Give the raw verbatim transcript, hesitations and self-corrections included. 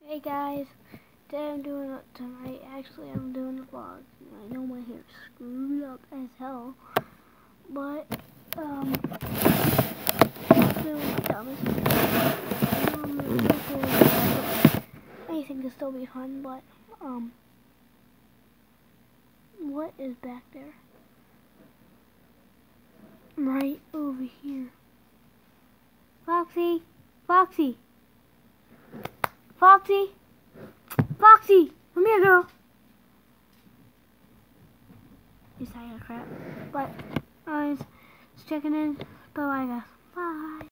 Hey guys, today I'm doing it tonight. Actually, I'm doing a vlog. I know my hair's screwed up as hell, but um, I'm doing my dumbest. I know I'm really good. Anything can still be fun, but um, what is back there? Right over here. Foxy, Foxy. Foxy! Foxy! Come here, girl! He's tired of crap. But, I was checking in. Bye-bye, guys. Bye.